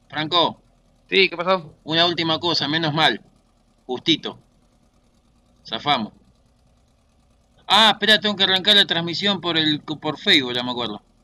Franco, Sí, ¿qué pasó? una última cosa, menos mal. Justito, zafamos. Ah, espera, tengo que arrancar la transmisión por Facebook, ya me acuerdo.